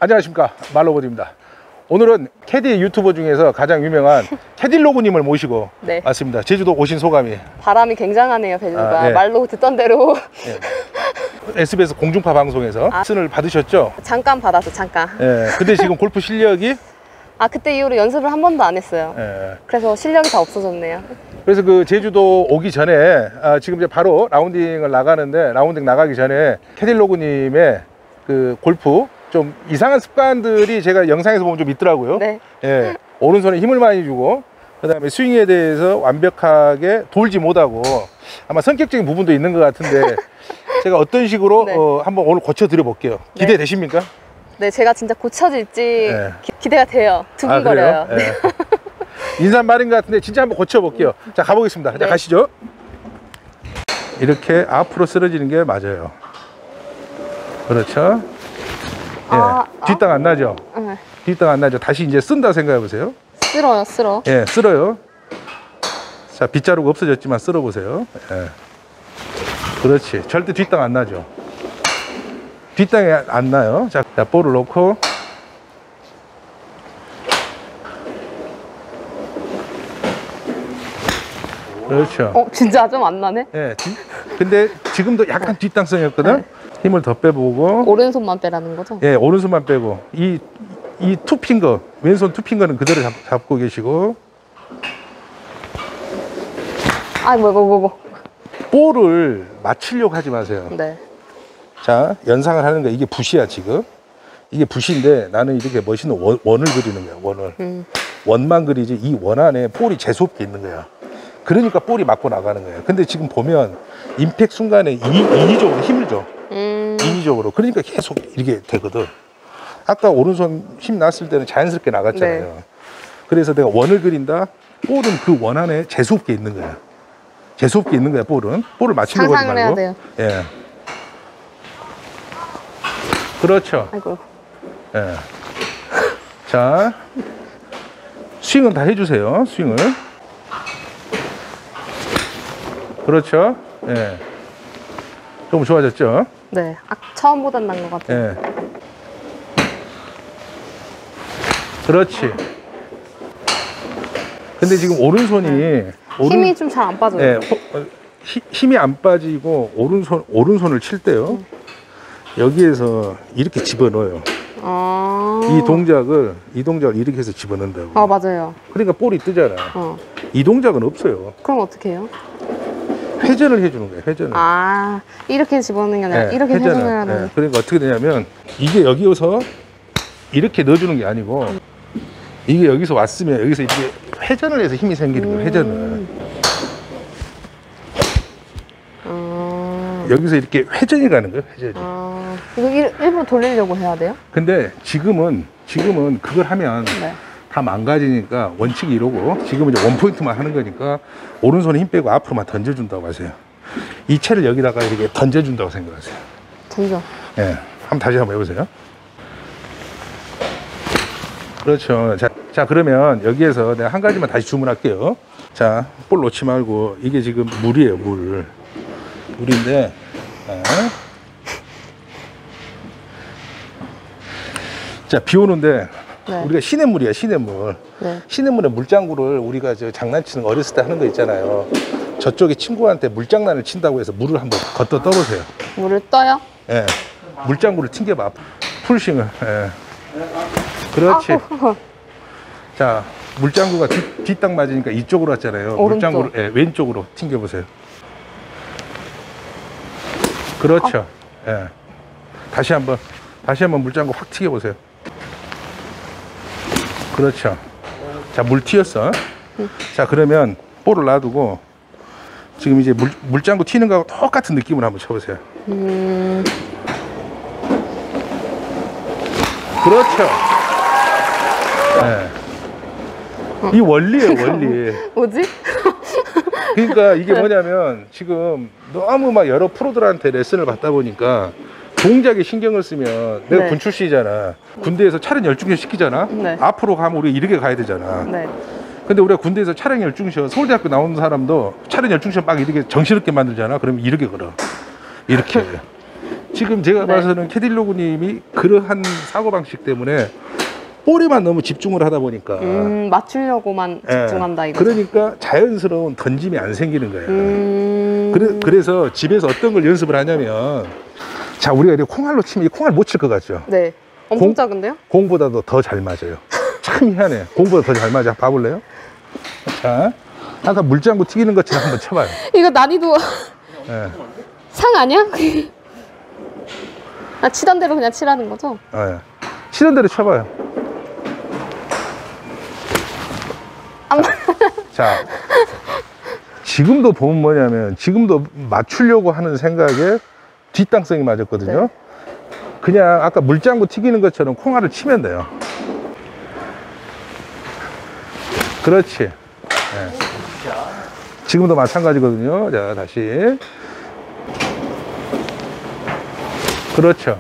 안녕하십니까, 말로버드입니다. 오늘은 캐디 유튜버 중에서 가장 유명한 캐딜로그님을 모시고 네. 왔습니다. 제주도 오신 소감이? 바람이 굉장하네요, 제주가. 네. 말로 듣던 대로. 네. SBS 공중파 방송에서 레슨을 받으셨죠? 잠깐 받았어, 잠깐. 네. 근데 지금 골프 실력이? 그때 이후로 연습을 한 번도 안 했어요. 네. 그래서 실력이 다 없어졌네요. 그래서 그 제주도 오기 전에 지금 이제 바로 라운딩을 나가는데, 라운딩 나가기 전에 캐딜로그님의 그 골프 좀 이상한 습관들이 제가 영상에서 보면 좀 있더라고요. 네. 예, 오른손에 힘을 많이 주고, 그 다음에 스윙에 대해서 완벽하게 돌지 못하고, 아마 성격적인 부분도 있는 것 같은데 제가 어떤 식으로 네. 한번 오늘 고쳐드려 볼게요. 기대되십니까? 네, 제가 진짜 고쳐질지 네. 기대가 돼요. 두근거려요. 그래요? 네. 인사말인 것 같은데 진짜 한번 고쳐볼게요. 자, 가보겠습니다. 네. 자, 가시죠. 이렇게 앞으로 쓰러지는 게 맞아요. 그렇죠. 예, 뒷땅 안 나죠? 네. 뒷땅 안 나죠? 다시 이제 쓴다 생각해 보세요. 쓸어요, 쓸어. 예, 쓸어요. 자, 빗자루가 없어졌지만 쓸어 보세요. 예. 그렇지. 절대 뒷땅 안 나죠? 뒷땅이 안 나요. 자, 볼을 놓고. 그렇죠. 진짜 좀 안 나네? 예, 근데 지금도 약간 뒷땅성이었거든? 네. 힘을 더 빼보고. 오른손만 빼라는 거죠? 예, 오른손만 빼고. 이 투핑거, 왼손 투핑거는 그대로 잡고 계시고. 뭐고. 볼을 맞추려고 하지 마세요. 네. 자, 연상을 하는 거야. 이게 붓이야, 지금. 이게 붓인데 나는 이렇게 멋있는 원을 그리는 거야, 원을. 원만 그리지, 이 원 안에 볼이 재수없게 있는 거야. 그러니까 볼이 맞고 나가는 거예요. 근데 지금 보면 임팩 순간에 인위적으로 힘을 줘. 인위적으로. 그러니까 계속 이렇게 되거든. 아까 오른손 힘 났을 때는 자연스럽게 나갔잖아요. 네. 그래서 내가 원을 그린다. 볼은 그 원 안에 재수없게 있는 거야. 재수없게 있는 거야, 볼은. 볼을 맞추려고 하지 말고. 해야 돼요. 예. 그렇죠. 아이고. 예. 자, 스윙은 다 해주세요. 스윙을. 그렇죠. 예. 좀 좋아졌죠? 네. 처음보단 난 것 같아요. 예. 그렇지. 근데 지금 오른손이 힘이 좀 잘 안 빠져요. 예, 힘이 안 빠지고 오른손을 칠 때요. 여기에서 이렇게 집어넣어요. 이 동작을 이렇게 해서 집어넣는다고. 맞아요. 그러니까 볼이 뜨잖아. 이 동작은 없어요. 그럼 어떻게 해요? 회전을 해주는 거예요. 회전을. 이렇게 집어넣는 게 아니라 네, 이렇게 회전을. 회전을 하는. 네, 그러니까 어떻게 되냐면 이게 여기서 이렇게 넣어주는 게 아니고 이게 여기서 왔으면 여기서 이렇게 회전을 해서 힘이 생기는 거예요. 회전을. 여기서 이렇게 회전이 가는 거예요. 회전이. 이거 일부러 돌리려고 해야 돼요? 근데 지금은 그걸 하면 네. 다 망가지니까 원칙이 이러고, 지금은 이제 원포인트만 하는 거니까 오른손에 힘 빼고 앞으로만 던져준다고 하세요. 이 채를 여기다가 이렇게 던져준다고 생각하세요. 던져. 예. 다시 한번 해보세요. 그렇죠. 자, 그러면 여기에서 내가 한 가지만 다시 주문할게요. 자, 볼 놓지 말고, 이게 지금 물이에요, 물인데, 자, 비 오는데, 네. 우리가 시냇물이야, 시냇물. 네. 시냇물에 물장구를 우리가 장난치는 거 어렸을 때 하는 거 있잖아요. 저쪽에 친구한테 물장난을 친다고 해서 물을 한번 걷다 떠보세요. 물을 떠요? 예. 물장구를 튕겨봐. 풀싱을. 예. 그렇지. 자, 물장구가 뒷땅 맞으니까 이쪽으로 왔잖아요. 오른쪽. 물장구를 왼쪽으로 튕겨보세요. 그렇죠. 예. 다시 한번 물장구 확 튀겨보세요. 그렇죠. 자, 물 튀었어. 자, 그러면 볼을 놔두고 지금 이제 물장구 튀는 거하고 똑같은 느낌으로 한번 쳐보세요. 그렇죠. 네. 이 원리예요, 원리. 뭐지? 그러니까 이게 뭐냐면 지금 너무 막 여러 프로들한테 레슨을 받다 보니까 동작에 신경을 쓰면, 내가 네. 군 출신이잖아. 군대에서 차량 열중시 시키잖아. 네. 앞으로 가면 우리가 이렇게 가야 되잖아. 네. 근데 우리가 군대에서 차량 열중시험, 서울대학교 나오는 사람도 차량 열중시험 막 이렇게 정신없게 만들잖아. 그러면 이렇게 걸어. 이렇게. 지금 제가 네. 봐서는 캐딜로그님이 그러한 사고방식 때문에 볼에만 너무 집중을 하다 보니까 맞추려고만 집중한다 이거. 그러니까 자연스러운 던짐이 안 생기는 거예요. 그래서 집에서 어떤 걸 연습을 하냐면, 자, 우리가 이렇게 콩알로 치면 이 콩알 못 칠 것 같죠? 네. 엄청 작은데요? 공보다도 더 잘 맞아요. 참 희한해. 공보다 더 잘 맞아. 봐볼래요? 자, 아까 물장구 튀기는 것처럼 한번 쳐봐요. 이거 난이도 예. 상 아니야? 아, 치던 대로 그냥 치라는 거죠? 예. 치던 대로 쳐봐요. 자, 지금도 보면 뭐냐면, 지금도 맞추려고 하는 생각에 뒷땅성이 맞았거든요. 네. 그냥 아까 물장구 튀기는 것처럼 콩알을 치면 돼요. 그렇지. 네. 지금도 마찬가지거든요. 자, 다시. 그렇죠.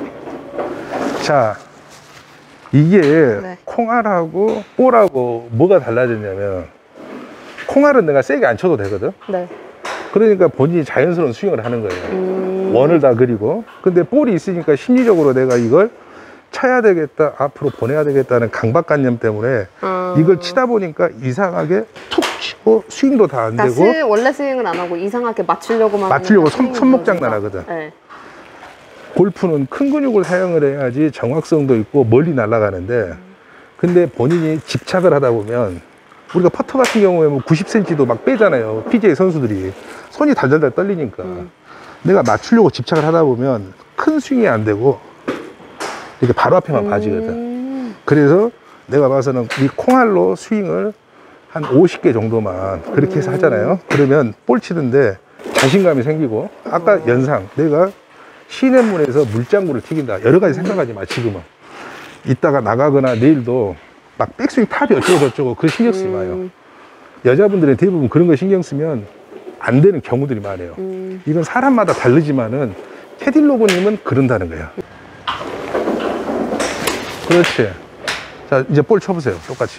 자, 이게 네. 콩알하고 볼하고 뭐가 달라졌냐면, 콩알은 내가 세게 안 쳐도 되거든. 네. 그러니까 본인이 자연스러운 스윙을 하는 거예요. 원을 다 그리고. 근데 볼이 있으니까 심리적으로 내가 이걸 쳐야 되겠다, 앞으로 보내야 되겠다는 강박관념 때문에 이걸 치다 보니까 이상하게 툭 치고 스윙도 다 안 되고, 원래 스윙은 안 하고 이상하게 맞추려고만 맞추려고 하니까 손목 스윙이 장난하거든. 네. 골프는 큰 근육을 사용을 해야지 정확성도 있고 멀리 날아가는데, 근데 본인이 집착을 하다 보면, 우리가 퍼터 같은 경우에 뭐 90cm도 막 빼잖아요. PGA 선수들이 손이 달달달 떨리니까. 내가 맞추려고 집착을 하다 보면 큰 스윙이 안 되고 이렇게 바로 앞에만 봐지거든. 그래서 내가 봐서는 이 콩알로 스윙을 한 50개 정도만 그렇게 해서 하잖아요. 그러면 볼 치는데 자신감이 생기고, 아까 연상, 내가 시냇물에서 물장구를 튀긴다, 여러 가지 생각하지 마. 지금은 이따가 나가거나 내일도 막 백스윙 탑이 어쩌고 저쩌고 그 신경 쓰지 마요. 여자분들은 대부분 그런 거 신경 쓰면 안 되는 경우들이 많아요. 이건 사람마다 다르지만은 캐딜로그님은 그런다는 거예요. 그렇지. 자, 이제 볼 쳐보세요. 똑같이.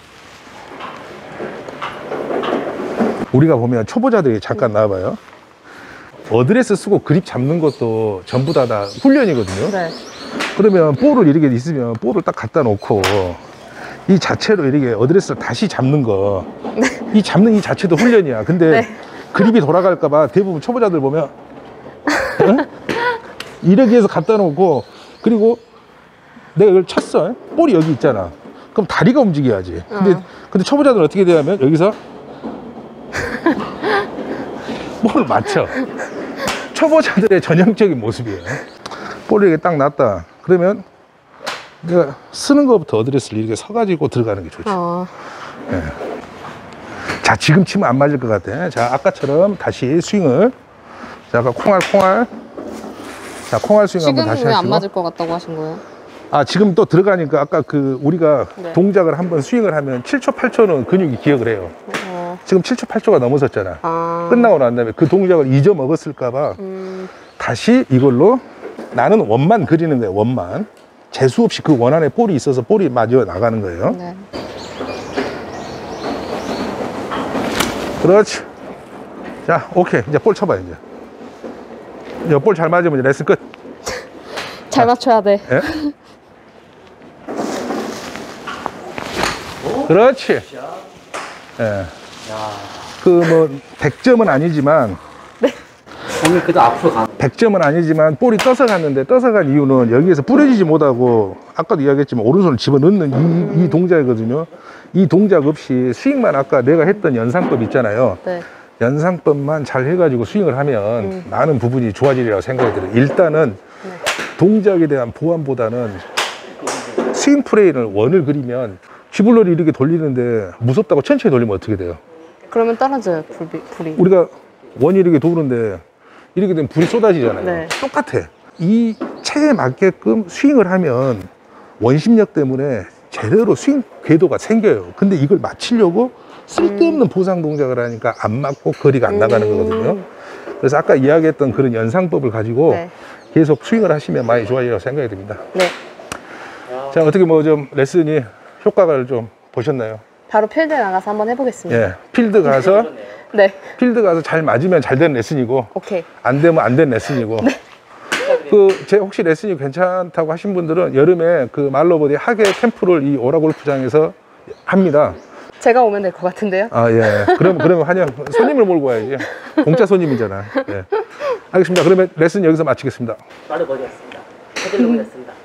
우리가 보면 초보자들이 잠깐 나와봐요. 어드레스 쓰고 그립 잡는 것도 전부 다 훈련이거든요. 네. 그러면 볼을 이렇게 있으면 볼을 딱 갖다 놓고 이 자체로 이렇게 어드레스를 다시 잡는 거, 이 잡는 이 자체도 훈련이야. 근데 네. 그립이 돌아갈까봐 대부분 초보자들 보면 이렇게 해서 갖다 놓고, 그리고 내가 이걸 쳤어. 볼이 여기 있잖아. 그럼 다리가 움직여야지. 근데 초보자들은 어떻게 되냐면 여기서 볼을 맞춰. 초보자들의 전형적인 모습이에요. 볼을 이렇게 딱 놨다. 그러면 내가 쓰는 것부터 어드레스를 이렇게 서가지고 들어가는 게 좋지. 네. 자, 지금 치면 안 맞을 것 같아. 자, 아까처럼 다시 스윙을. 자, 아까 콩알. 자, 콩알 스윙 한번 다시 지금 왜 하시고. 안 맞을 것 같다고 하신 거예요? 아, 지금 또 들어가니까 아까 그 우리가 네. 동작을 한번 스윙을 하면 7초, 8초는 근육이 기억을 해요. 지금 7초, 8초가 넘어섰잖아. 끝나고 난 다음에 그 동작을 잊어먹었을까봐 다시 이걸로 나는 원만 그리는 거예요. 원만. 재수 없이 그 원 안에 볼이 있어서 볼이 맞아 나가는 거예요. 네. 그렇지. 자, 오케이. 이제 볼 쳐봐요, 이제. 이제 볼 잘 맞으면 이제 레슨 끝. 잘 맞춰야 돼. 예? 그렇지. 예. 그 뭐 100점은 아니지만, 오늘 그래도 앞으로 가. 100점은 아니지만 볼이 떠서 갔는데, 떠서 간 이유는 여기에서 부러지지 못하고 아까도 이야기했지만 오른손을 집어넣는 이 동작이거든요. 이 동작 없이 스윙만 아까 내가 했던 연상법 있잖아요. 네. 연상법만 잘 해가지고 스윙을 하면 많은 부분이 좋아지리라고 생각이 들어요. 일단은 동작에 대한 보완보다는 스윙 프레임을 원을 그리면 휘블러를 이렇게 돌리는데 무섭다고 천천히 돌리면 어떻게 돼요? 그러면 떨어져요, 불이. 우리가 원이 이렇게 도는데 이렇게 되면 불이 쏟아지잖아요. 네. 똑같아. 이 체에 맞게끔 스윙을 하면 원심력 때문에 제대로 스윙 궤도가 생겨요. 근데 이걸 맞추려고 쓸데없는 보상 동작을 하니까 안 맞고 거리가 안 나가는 거거든요. 그래서 아까 이야기했던 그런 연상법을 가지고 네. 계속 스윙을 하시면 많이 좋아지라고 생각이 듭니다. 네. 자, 어떻게 뭐 좀 레슨이 효과를 좀 보셨나요? 바로 필드에 나가서 한번 해보겠습니다. 예, 필드 가서 네. 필드 가서 잘 맞으면 잘 된 레슨이고, 오케이. 안 되면 안 된 레슨이고. 제 혹시 레슨이 괜찮다고 하신 분들은 여름에 그 말로버디 하계 캠프를 이 오라 골프장에서 합니다. 제가 오면 될 것 같은데요? 아, 예. 그러면 환영. 손님을 몰고 와야지. 공짜 손님이잖아. 예. 알겠습니다. 그러면 레슨 여기서 마치겠습니다. 말로버디였습니다. 헤들로버디였습니다.